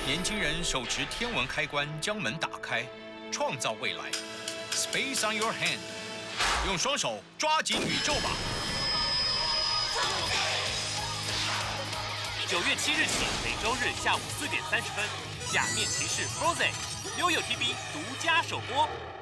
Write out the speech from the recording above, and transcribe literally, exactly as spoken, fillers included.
年轻人手持天文开关，将门打开，创造未来。Space on your hand， 用双手抓紧宇宙吧！ 九月七日起，每周日下午四点三十分，假面骑士 Frozen 悠悠 T V 独家首播。